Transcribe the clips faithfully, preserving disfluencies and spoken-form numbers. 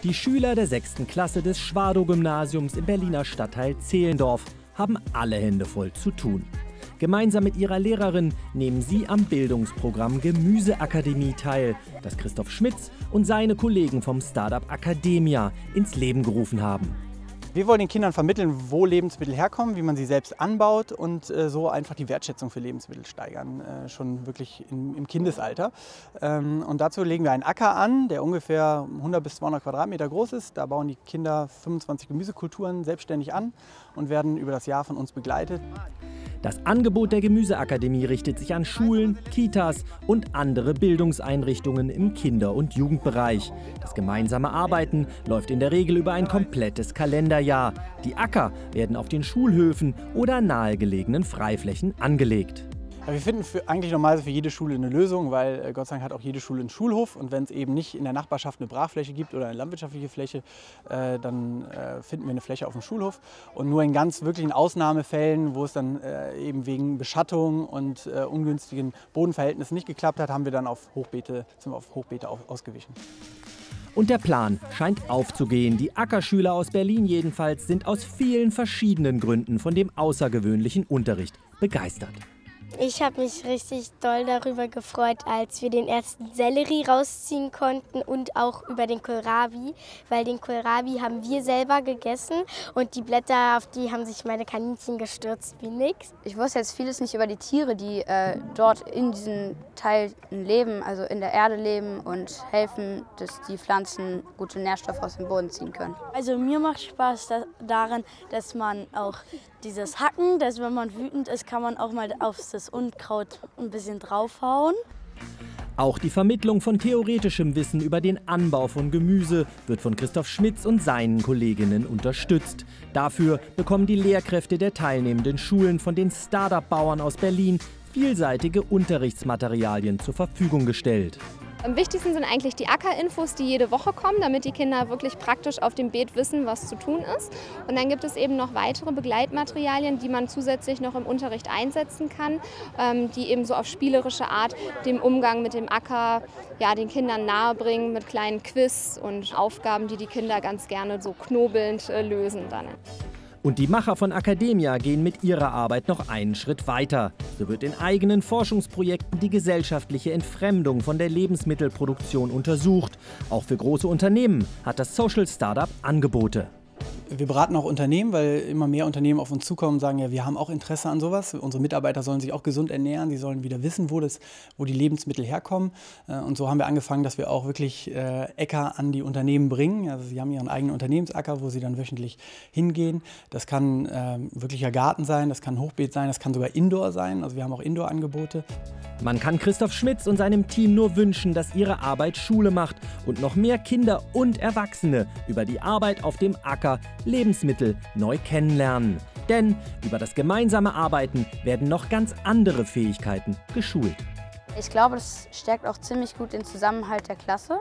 Die Schüler der sechsten Klasse des Schwadow-Gymnasiums im Berliner Stadtteil Zehlendorf haben alle Hände voll zu tun. Gemeinsam mit ihrer Lehrerin nehmen sie am Bildungsprogramm Gemüseakademie teil, das Christoph Schmitz und seine Kollegen vom Start-up Academia ins Leben gerufen haben. Wir wollen den Kindern vermitteln, wo Lebensmittel herkommen, wie man sie selbst anbaut und äh, so einfach die Wertschätzung für Lebensmittel steigern, äh, schon wirklich in, im Kindesalter. Ähm, und dazu legen wir einen Acker an, der ungefähr hundert bis zweihundert Quadratmeter groß ist. Da bauen die Kinder fünfundzwanzig Gemüsekulturen selbstständig an und werden über das Jahr von uns begleitet. Das Angebot der Gemüseakademie richtet sich an Schulen, Kitas und andere Bildungseinrichtungen im Kinder- und Jugendbereich. Das gemeinsame Arbeiten läuft in der Regel über ein komplettes Kalenderjahr. Die Acker werden auf den Schulhöfen oder nahegelegenen Freiflächen angelegt. Wir finden für, eigentlich normalerweise für jede Schule eine Lösung, weil äh, Gott sei Dank hat auch jede Schule einen Schulhof. Und wenn es eben nicht in der Nachbarschaft eine Brachfläche gibt oder eine landwirtschaftliche Fläche, äh, dann äh, finden wir eine Fläche auf dem Schulhof. Und nur in ganz wirklichen Ausnahmefällen, wo es dann äh, eben wegen Beschattung und äh, ungünstigen Bodenverhältnissen nicht geklappt hat, haben wir dann auf Hochbeete, sind wir auf Hochbeete auf, ausgewichen. Und der Plan scheint aufzugehen. Die Ackerschüler aus Berlin jedenfalls sind aus vielen verschiedenen Gründen von dem außergewöhnlichen Unterricht begeistert. Ich habe mich richtig doll darüber gefreut, als wir den ersten Sellerie rausziehen konnten und auch über den Kohlrabi, weil den Kohlrabi haben wir selber gegessen und die Blätter, auf die haben sich meine Kaninchen gestürzt wie nix. Ich wusste jetzt vieles nicht über die Tiere, die äh, dort in diesen Teilen leben, also in der Erde leben und helfen, dass die Pflanzen gute Nährstoffe aus dem Boden ziehen können. Also mir macht Spaß da, daran, dass man auch dieses Hacken, dass wenn man wütend ist, kann man auch mal auf das Unkraut ein bisschen draufhauen. Auch die Vermittlung von theoretischem Wissen über den Anbau von Gemüse wird von Christoph Schmitz und seinen Kolleginnen unterstützt. Dafür bekommen die Lehrkräfte der teilnehmenden Schulen von den Start-up-Bauern aus Berlin vielseitige Unterrichtsmaterialien zur Verfügung gestellt. Am wichtigsten sind eigentlich die Ackerinfos, die jede Woche kommen, damit die Kinder wirklich praktisch auf dem Beet wissen, was zu tun ist. Und dann gibt es eben noch weitere Begleitmaterialien, die man zusätzlich noch im Unterricht einsetzen kann, ähm, die eben so auf spielerische Art den Umgang mit dem Acker ja, den Kindern nahebringen mit kleinen Quiz und Aufgaben, die die Kinder ganz gerne so knobelnd äh, lösen dann. Und die Macher von Academia gehen mit ihrer Arbeit noch einen Schritt weiter. So wird in eigenen Forschungsprojekten die gesellschaftliche Entfremdung von der Lebensmittelproduktion untersucht. Auch für große Unternehmen hat das Social Startup Angebote. Wir beraten auch Unternehmen, weil immer mehr Unternehmen auf uns zukommen und sagen, ja, wir haben auch Interesse an sowas. Unsere Mitarbeiter sollen sich auch gesund ernähren, sie sollen wieder wissen, wo, das, wo die Lebensmittel herkommen. Und so haben wir angefangen, dass wir auch wirklich äh, Äcker an die Unternehmen bringen. Also sie haben ihren eigenen Unternehmensacker, wo sie dann wöchentlich hingehen. Das kann äh, wirklicher Garten sein, das kann ein Hochbeet sein, das kann sogar Indoor sein. Also wir haben auch Indoor-Angebote. Man kann Christoph Schmitz und seinem Team nur wünschen, dass ihre Arbeit Schule macht und noch mehr Kinder und Erwachsene über die Arbeit auf dem Acker Lebensmittel neu kennenlernen. Denn über das gemeinsame Arbeiten werden noch ganz andere Fähigkeiten geschult. Ich glaube, das stärkt auch ziemlich gut den Zusammenhalt der Klasse,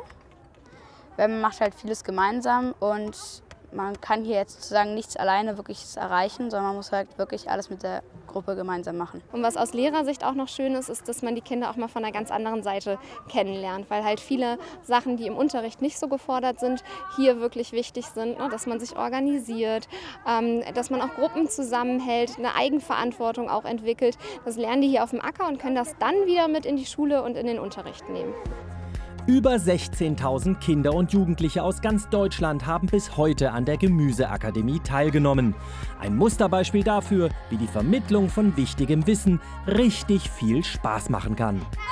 weil man macht halt vieles gemeinsam und man kann hier jetzt sozusagen nichts alleine wirklich erreichen, sondern man muss halt wirklich alles mit der Gruppe gemeinsam machen. Und was aus Lehrersicht auch noch schön ist, ist, dass man die Kinder auch mal von einer ganz anderen Seite kennenlernt, weil halt viele Sachen, die im Unterricht nicht so gefordert sind, hier wirklich wichtig sind, ne? Dass man sich organisiert, ähm, dass man auch Gruppen zusammenhält, eine Eigenverantwortung auch entwickelt. Das lernen die hier auf dem Acker und können das dann wieder mit in die Schule und in den Unterricht nehmen. Über sechzehntausend Kinder und Jugendliche aus ganz Deutschland haben bis heute an der Gemüseakademie teilgenommen. Ein Musterbeispiel dafür, wie die Vermittlung von wichtigem Wissen richtig viel Spaß machen kann.